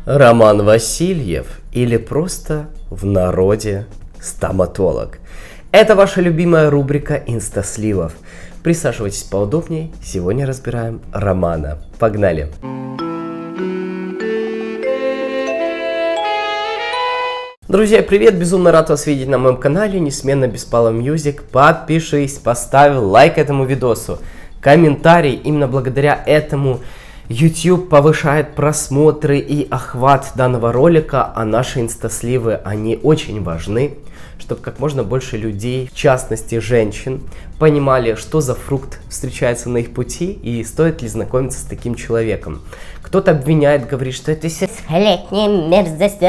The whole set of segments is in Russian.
Роман Васильев или просто в народе стоматолог. Это ваша любимая рубрика Инстасливов. Присаживайтесь поудобнее, сегодня разбираем Романа. Погнали! Друзья, привет! Безумно рад вас видеть на моем канале Несменно Беспалов Мьюзик. Подпишись, поставь лайк этому видосу, комментарий. Именно благодаря этому YouTube повышает просмотры и охват данного ролика, а наши инстасливы, они очень важны, чтобы как можно больше людей, в частности женщин, понимали, что за фрукт встречается на их пути и стоит ли знакомиться с таким человеком. Кто-то обвиняет, говорит, что это сексуальная мерзость.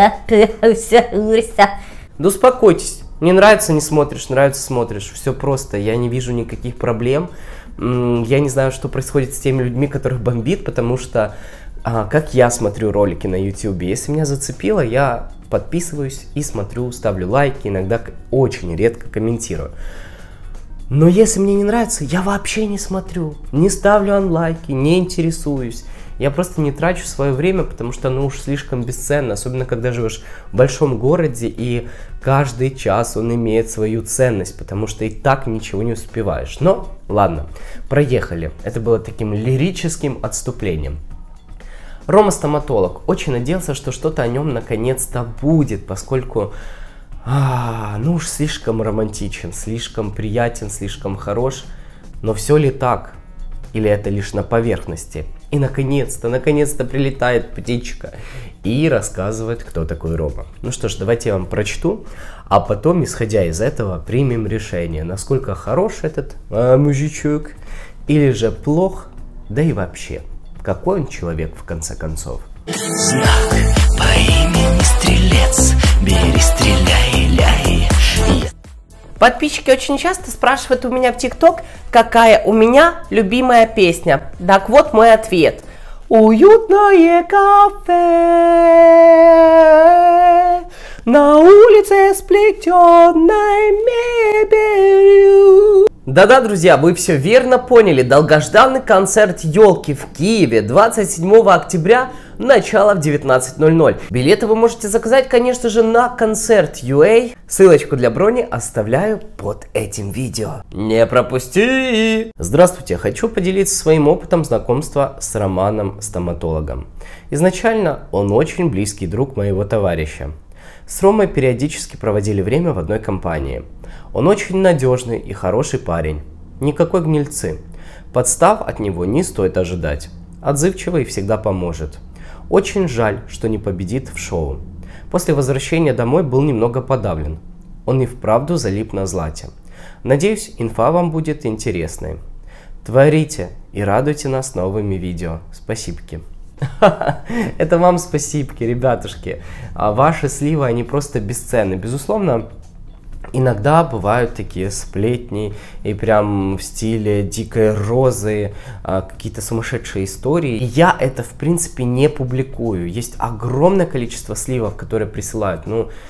Да успокойтесь, не нравится — не смотришь, нравится — смотришь. Все просто, я не вижу никаких проблем. Я не знаю, что происходит с теми людьми, которых бомбит, потому что, как я смотрю ролики на YouTube, если меня зацепило, я подписываюсь и смотрю, ставлю лайки, иногда очень редко комментирую. Но если мне не нравится, я вообще не смотрю, не ставлю лайки, не интересуюсь. Я просто не трачу свое время, потому что оно уж слишком бесценно, особенно когда живешь в большом городе, и каждый час он имеет свою ценность, потому что и так ничего не успеваешь. Но ладно, проехали. Это было таким лирическим отступлением. Рома стоматолог. Очень надеялся, что что-то о нем наконец-то будет, поскольку ну уж слишком романтичен, слишком приятен, слишком хорош. Но все ли так? Или это лишь на поверхности? И наконец-то прилетает птичка и рассказывает, кто такой Рома. Ну что ж, давайте я вам прочту, а потом, исходя из этого, примем решение, насколько хорош этот мужичок, или же плох, да и вообще, какой он человек в конце концов. Знак по имени Стрелец, бери, стреляй, ляй. Подписчики очень часто спрашивают у меня в ТикТок, какая у меня любимая песня. Так вот мой ответ. Уютное кафе на улице с плетеной мебелью. Да-да, друзья, вы все верно поняли. Долгожданный концерт «Елки» в Киеве 27 октября, начало в 19:00. Билеты вы можете заказать, конечно же, на Концерт.ua. Ссылочку для брони оставляю под этим видео. Не пропусти! Здравствуйте, хочу поделиться своим опытом знакомства с Романом стоматологом. Изначально он очень близкий друг моего товарища. С Ромой периодически проводили время в одной компании. Он очень надежный и хороший парень. Никакой гнильцы. Подстав от него не стоит ожидать. Отзывчивый и всегда поможет. Очень жаль, что не победит в шоу. После возвращения домой был немного подавлен. Он и вправду залип на Злате. Надеюсь, инфа вам будет интересной. Творите и радуйте нас новыми видео. Спасибки. Это вам спасибки, ребятушки. Ваши сливы, они просто бесценны. Безусловно, иногда бывают такие сплетни и прям в стиле дикой розы, какие-то сумасшедшие истории. И я это, в принципе, не публикую. Есть огромное количество сливов, которые присылают,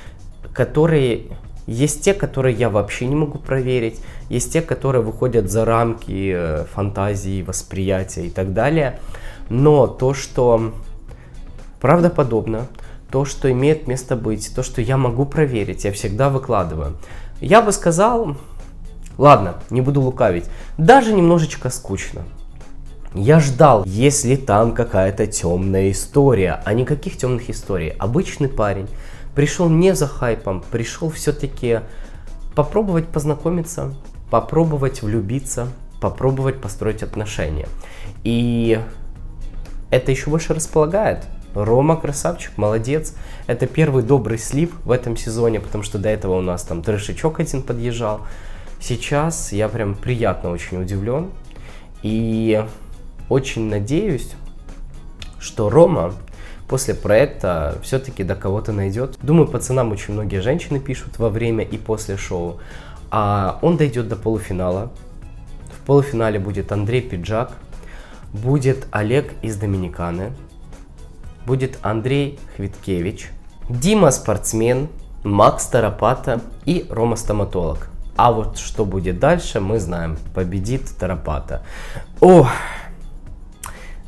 есть те, которые я вообще не могу проверить, есть те, которые выходят за рамки фантазии, восприятия и так далее. Но то, что правдоподобно, то, что имеет место быть, то, что я могу проверить, я всегда выкладываю. Я бы сказал, ладно, не буду лукавить, даже немножечко скучно. Я ждал, если там какая-то темная история, а никаких темных историй. Обычный парень пришел не за хайпом, пришел все-таки попробовать познакомиться, попробовать влюбиться, попробовать построить отношения. И это еще больше располагает. Рома красавчик, молодец. Это первый добрый слив в этом сезоне, потому что до этого у нас там трешечок один подъезжал. Сейчас я прям приятно очень удивлен. И очень надеюсь, что Рома после проекта все-таки до кого-то найдет. Думаю, пацанам очень многие женщины пишут во время и после шоу. А он дойдет до полуфинала. В полуфинале будет Андрей Пиджак. Будет Олег из Доминиканы. Будет Андрей Хвиткевич, Дима спортсмен, Макс Торопато и Рома стоматолог. А вот что будет дальше, мы знаем. Победит Торопато.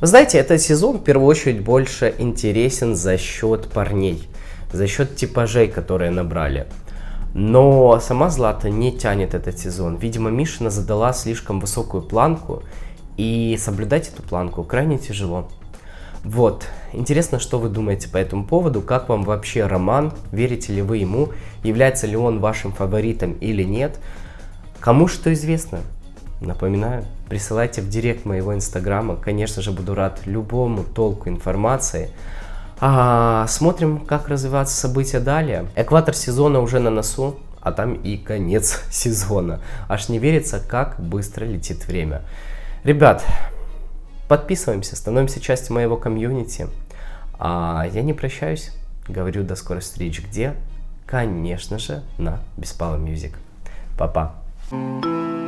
Вы знаете, этот сезон в первую очередь больше интересен за счет парней, за счет типажей, которые набрали. Но сама Злата не тянет этот сезон. Видимо, Мишина задала слишком высокую планку, и соблюдать эту планку крайне тяжело. Вот. Интересно, что вы думаете по этому поводу, как вам вообще Роман, верите ли вы ему, является ли он вашим фаворитом или нет. Кому что известно, напоминаю, присылайте в директ моего инстаграма, конечно же, буду рад любому толку информации. Смотрим, как развиваются события далее. Экватор сезона уже на носу, а там и конец сезона. Аж не верится, как быстро летит время. Ребят, подписываемся, становимся частью моего комьюнити. Я не прощаюсь, говорю до скорых встреч. Где? Конечно же, на Беспалов Music. Па-па.